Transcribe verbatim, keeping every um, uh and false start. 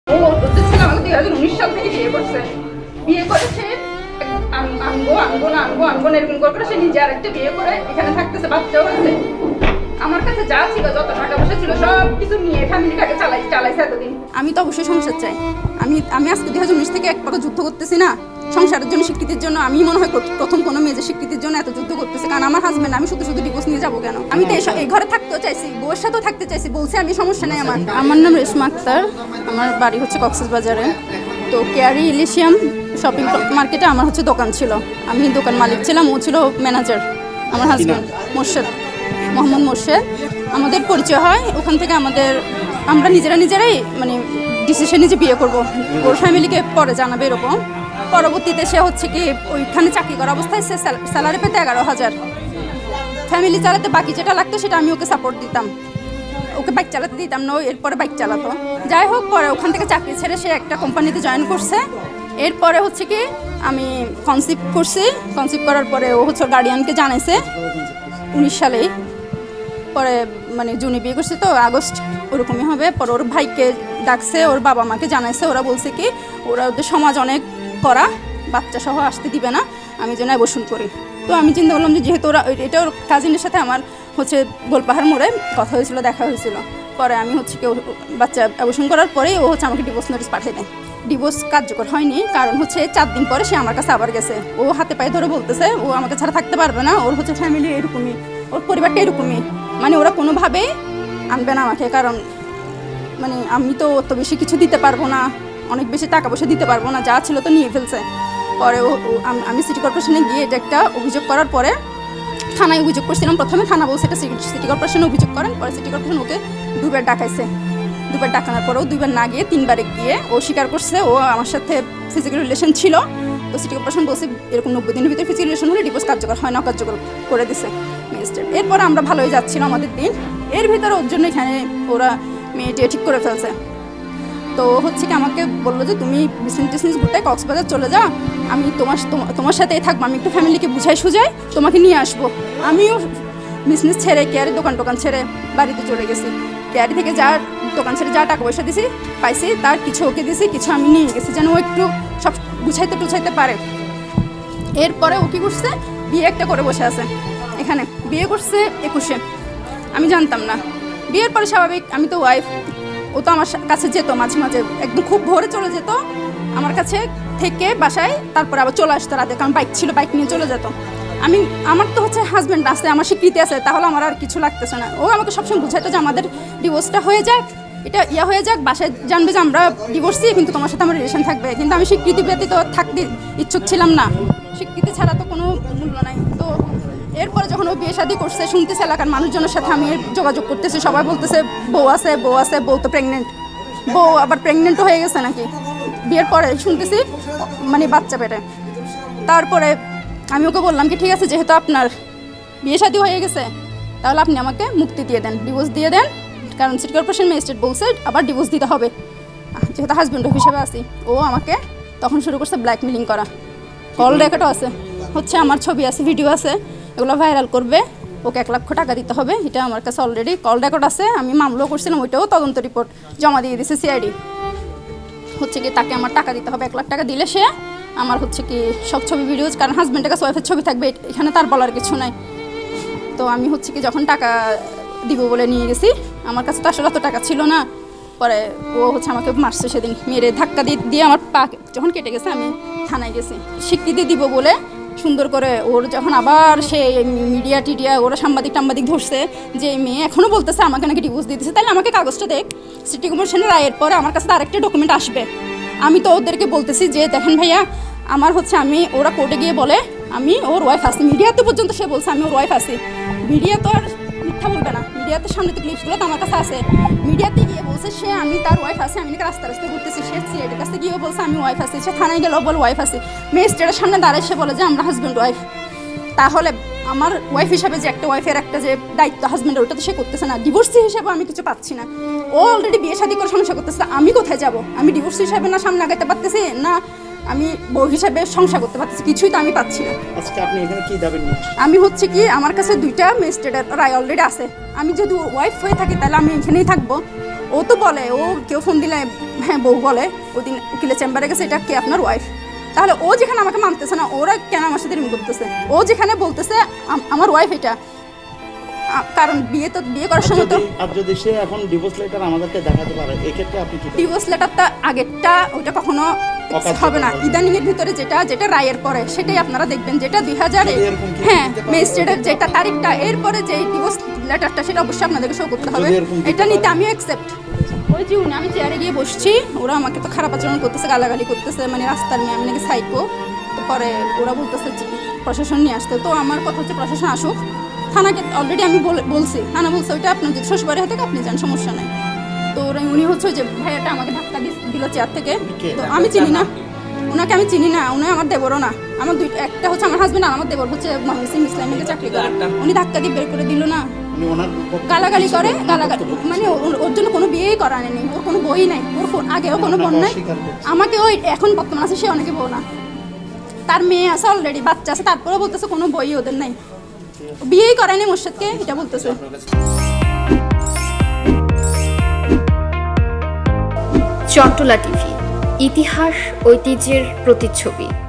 ও হচ্ছে ছেলে আমাকে দুই হাজার উনিশ সাল থেকে বিয়ে করছে। বিয়ে করেছে আনবো আনবো না আনবো আনবো না এরকম করে সে নিজে আর একটা বিয়ে করে এখানে থাকতেছে, বাচ্চাও আছে। আমার কাছে যা ছিল, যত টাকা পয়সা ছিল সব কিছু নিয়ে ফ্যামিলিটাকে চালাই চালাইছে এতদিন। আমি তো অবশ্যই সংসার চাই। আমি আমি আজকে দুই হাজার উনিশ থেকে এক পাকা যুদ্ধ করতেছি না সংসারের জন্য, স্বীকৃতির জন্য। আমি মনে হয় প্রথম কোনো মেয়ে যে স্বীকৃতির জন্য এত যুদ্ধ করতেছে, কারণ আমার হাজবেন্ড, আমি শুধু শুধু ডিভোর্স নিয়ে যাবো কেন? আমি তো এই ঘরে থাকতেও চাইছি, বউয়ের সাথেও থাকতে চাইছি, বলছে আমি সমস্যা নেই আমার। আমার নাম রেশমা আক্তার, আমার বাড়ি হচ্ছে কক্সবাজারে। তো কেয়ারি ইলিশিয়াম শপিং মার্কেটে আমার হচ্ছে দোকান ছিল, আমি দোকান মালিক ছিলাম, ও ছিল ম্যানেজার। আমার হাজবেন্ড মোর্শেদ, মোহাম্মদ মোর্শেদ। আমাদের পরিচয় হয় ওখান থেকে। আমাদের আমরা নিজেরা নিজেরাই মানে ডিসিশন নিয়ে যে বিয়ে করবো, ওর ফ্যামিলিকে পরে জানাবে এরকম। পরবর্তীতে সে হচ্ছে কি ওইখানে চাকরি করা অবস্থায় সে স্যালারি পেতে এগারো হাজার ফ্যামিলি চালাতে, বাকি যেটা লাগতো সেটা আমি ওকে সাপোর্ট দিতাম, ওকে বাইক চালাতে দিতাম না, এরপরে বাইক চালাতো। যাই হোক, পরে ওখান থেকে চাকরি ছেড়ে সে একটা কোম্পানিতে জয়েন করছে। এরপরে হচ্ছে কি আমি কনসিভ করছি, কনসিভ করার পরে ও হচ্ছে গার্ডিয়ানকে জানাইছে উনিশ সালেই। পরে মানে জুনি বিয়ে করছে তো আগস্ট ওরকমই হবে। পরে ওর ভাইকে ডাকছে, ওর বাবা মাকে জানাইছে। ওরা বলছে কি ওরা ওদের সমাজ অনেক করা, বাচ্চা সহ আসতে দিবে না, আমি যেন অ্যাবর্শন করি। তো আমি চিন্তা করলাম যে যেহেতু ওরা, এটা ওর কাজিনের সাথে আমার হচ্ছে গোলপাহাড় মোড়ে কথা হয়েছিল, দেখা হয়েছিল। পরে আমি হচ্ছে কি বাচ্চা অ্যাবর্শন করার পরেই ও হচ্ছে আমাকে ডিভোর্স নোটিস পাঠিয়ে দেয়। ডিভোর্স কার্যকর হয়নি, কারণ হচ্ছে চার দিন পরে সে আমার কাছে আবার গেছে। ও হাতে পায়ে ধরে বলতেছে ও আমাকে ছাড়া থাকতে পারবে না, ওর হচ্ছে ফ্যামিলি এরকমই, ওর পরিবারটা এরকমই, মানে ওরা কোনোভাবেই আনবে না আমাকে। কারণ মানে আমি তো অত বেশি কিছু দিতে পারবো না, অনেক বেশি টাকা পয়সা দিতে পারবো না, যা ছিল তো নিয়ে ফেলছে। পরে ও আমি সিটি কর্পোরেশনে গিয়ে এটা একটা অভিযোগ করার পরে থানায় অভিযোগ করছিলাম। প্রথমে থানা বলছে এটা সিটি কর্পোরেশনে অভিযোগ করেন, পরে সিটি কর্পোরেশন ওকে দুবার ডাকাইছে। দুবার ডাকানোর পরেও দুইবার না গিয়ে তিনবারে গিয়ে ও স্বীকার করছে ও আমার সাথে ফিজিক্যাল রিলেশন ছিল। তো সিটি কর্পোরেশন বলছে এরকম নব্বই দিনের ভিতরে ফিজিক্যাল রিলেশন হলে ডিভোর্স কার্যকর হয় না, কার্যকর করে দিছে ম্যাজিস্ট্রেট। এরপর আমরা ভালোই যাচ্ছিলাম আমাদের দিন, এর ভিতরে ওর জন্য এখানে ওরা মেয়েটিয়ে ঠিক করে ফেলছে। তো হচ্ছে কি আমাকে বললো যে তুমি বিজনেস টিসনেস ঘুরতে কক্সবাজার চলে যাও, আমি তোমার তোমার সাথেই থাকবো, আমি একটু ফ্যামিলিকে বুঝাই সুঝাই তোমাকে নিয়ে আসবো। আমিও বিজনেস ছেড়ে কেয়ারি দোকান টোকান ছেড়ে বাড়িতে চলে গেছি। কেয়ারি থেকে যা দোকান ছেড়ে যা টাকা পয়সা দিছি পাইছি, তার কিছু ওকে দিছি, কিছু আমি নিয়ে গেছি যেন ও একটু সব গুছাইতে টুছাইতে পারে। এরপরে ও কী করছে, বিয়ে একটা করে বসে আছে এখানে। বিয়ে করছে একুশে, আমি জানতাম না। বিয়ের পরে স্বাভাবিক, আমি তো ওয়াইফ, ও তো আমার কাছে যেত মাঝে মাঝে, একদম খুব ভোরে চলে যেত আমার কাছে থেকে বাসায়, তারপরে আবার চলে আসতো রাতে, কারণ বাইক ছিল, বাইক নিয়ে চলে যেত। আমি আমার তো হচ্ছে হাজব্যান্ড আছে, আমার স্বীকৃতি আছে, তাহলে আমার আর কিছু লাগতেছে না। ও আমাকে সবসময় বুঝাইতো যে আমাদের ডিভোর্সটা হয়ে যাক, এটা ইয়া হয়ে যাক, বাসায় জানবে যে আমরা ডিভোর্সি, কিন্তু তোমার সাথে আমার রিলেশন থাকবে। কিন্তু আমি স্বীকৃতি ব্যতীত থাকতে ইচ্ছুক ছিলাম না, স্বীকৃতি ছাড়া তো কোনো মূল্য নাই। তো এরপরে যখন ও বিয়ে শাদী করছে, শুনতেছে এলাকার মানুষজনের সাথে আমি যোগাযোগ করতেছি, সবাই বলতেছে বউ আছে বউ আছে, বউ তো প্রেগনেন্ট, বউ আবার প্রেগনেন্টও হয়ে গেছে নাকি। বিয়ের পরে শুনতেছি মানে বাচ্চা পেটে। তারপরে আমি ওকে বললাম কি ঠিক আছে, যেহেতু আপনার বিয়ে শাদী হয়ে গেছে তাহলে আপনি আমাকে মুক্তি দিয়ে দেন, ডিভোর্স দিয়ে দেন, কারণ সিটি কর্পোরেশন ম্যাজিস্ট্রেট বলছে আবার ডিভোর্স দিতে হবে, যেহেতু হাজব্যান্ড হিসেবে আছি। ও আমাকে তখন শুরু করছে ব্ল্যাকমেলিং করা, কল রেকর্ডও আছে, হচ্ছে আমার ছবি আছে, ভিডিও আছে, এগুলো ভাইরাল করবে, ওকে এক লক্ষ টাকা দিতে হবে, এটা আমার কাছে অলরেডি কল রেকর্ড আছে। আমি মামলাও করছিলাম, ওইটাও তদন্ত রিপোর্ট জমা দিয়ে দিয়েছে সিআইডি। হচ্ছে কি তাকে আমার টাকা দিতে হবে, এক লাখ টাকা দিলে সে আমার হচ্ছে কি সব ছবি ভিডিওজ, কারণ হাজব্যান্ডের কাছে ওয়াইফের ছবি থাকবে, এখানে তার বলার কিছু নাই। তো আমি হচ্ছে কি যখন টাকা দিব বলে নিয়ে গেছি, আমার কাছে তো আসলে অত টাকা ছিল না। পরে ও হচ্ছে আমাকে মারছে সেদিন, মেরে ধাক্কা দিয়ে দিয়ে আমার পা যখন কেটে গেছে আমি থানায় গেছি স্বীকৃতি দিব বলে সুন্দর করে। ওর যখন আবার সে মিডিয়া টিডিয়া ওরা সাংবাদিক টাম্বাদিক ধরছে যে মেয়ে এখনও বলতেছে আমাকে নাকি ডিভোর্স দিতেছে, তাহলে আমাকে কাগজটা দেখ, সিটি কর্পোরেশনের রায়ের পরে আমার কাছে আরেকটা ডকুমেন্ট আসবে। আমি তো ওদেরকে বলতেছি যে দেখেন ভাইয়া আমার হচ্ছে, আমি ওরা কোর্টে গিয়ে বলে আমি ওর ওয়াইফ আছি, মিডিয়াতে পর্যন্ত সে বলছে আমি ওর ওয়াইফ আছি। মিডিয়া তো আর মিথ্যা বলবে না, মিডিয়াতে সামনে তো ক্লিপসগুলো তো আমার কাছে আছে। মিডিয়াতে গিয়ে বলছে সে আমি তার ওয়াইফ আছে, আমি নাকি রাস্তা রাস্তা ঘুরতেছি, সে সিআইডির কাছে গিয়ে বলছে আমি ওয়াইফ আছি, সে থানায় গেলেও বলে ওয়াইফ আছে। ম্যাজিস্ট্রেটের সামনে দাঁড়ায় সে বলে যে আমরা হাজব্যান্ড ওয়াইফ। তাহলে আমার ওয়াইফ হিসাবে যে একটা ওয়াইফের একটা যে দায়িত্ব হাজব্যান্ডের, ওটা তো সে করতেছে না। ডিভোর্সি হিসাবে আমি কিছু পাচ্ছি না, ও অলরেডি বিয়ে শাদী করে সংসার করতেছে, আমি কোথায় যাব? আমি ডিভোর্সি হিসাবে না সামনে আগাইতে পারতেছি, না আমি বউ হিসাবে সংসার করতে পারতেছি, কিছুই তো আমি পাচ্ছি না। আজকে আপনি এখানে কি দাবি নিয়ে? আমি হচ্ছে কি আমার কাছে দুইটা ম্যাজিস্ট্রেটের রায় অলরেডি আছে, আমি যদি ওয়াইফ হয়ে থাকি তাহলে আমি এখানেই থাকবো, ও তো বলে, ও কেউ ফোন দিলে হ্যাঁ বউ বলে ওই দিন উকিলের চেম্বারে গেছে এটা কে আপনার ওয়াইফ। তাহলে ও যেখানে আমাকে মানতেছে না, ওরা কেন আমার সাথে রিং করতেছে? ও যেখানে বলতেছে আমার ওয়াইফ এটা, কারণ বিয়ে তো বিয়ে করার সময় তো। আর যদি সে এখন ডিভোর্স লেটার আমাদেরকে দেখাতে পারে এই ক্ষেত্রে আপনি কি? ডিভোর্স লেটারটা আগেরটা ওটা কখনো হবে না, ইদানিং এর ভিতরে যেটা যেটা রায়ের পরে সেটাই আপনারা দেখবেন, যেটা দুই হাজার হ্যাঁ ম্যাজিস্ট্রেটের যেটা তারিখটা এরপরে যে ডিভোর্স লেটারটা সেটা অবশ্যই আপনাদেরকে শো করতে হবে। এটা নিতে আমি অ্যাকসেপ্ট। ওই যে উনি, আমি চেয়ারে গিয়ে বসছি, ওরা আমাকে তো খারাপ আচরণ করতেছে, গালাগালি করতেছে, মানে রাস্তার মেয়ে আমি নাকি সাইকো। তো পরে ওরা বলতেছে প্রশাসন নিয়ে আসতে। তো আমার কথা হচ্ছে প্রশাসন আসুক, থানাকে অলরেডি আমি বলছি, থানা বলছে ওইটা আপনার যদি শ্বশুরবাড়ি হয়ে থাকে আপনি যান, সমস্যা নাই। তো উনি হচ্ছে যে ভাইয়াটা আমাকে ধাক্কা দিল চেয়ার থেকে। তো আমি চিনি না ওনাকে, আমি চিনি না, উনি আমার দেবরও না। আমার দুইটা, একটা হচ্ছে আমার হাজবেন্ড আর আমার দেবর হচ্ছে মহসিন ইসলামিকে চাকরি করে। উনি ধাক্কা দিয়ে বের করে দিল না, গালাগালি করে, গালাগালি মানে ওর জন্য কোনো বিয়েই করা নেই, ওর কোনো বই নাই, ওর আগেও কোনো বোন নাই। আমাকে ওই এখন বর্তমান আছে সে অনেকে বউ না, তার মেয়ে আছে অলরেডি, বাচ্চা আছে, তারপরেও বলতেছে কোনো বই ওদের নাই, বিয়েই করায়নি মোর্শেদকে, এটা বলতেছে। চট্টলা টিভি, ইতিহাস ঐতিহ্যের প্রতিচ্ছবি।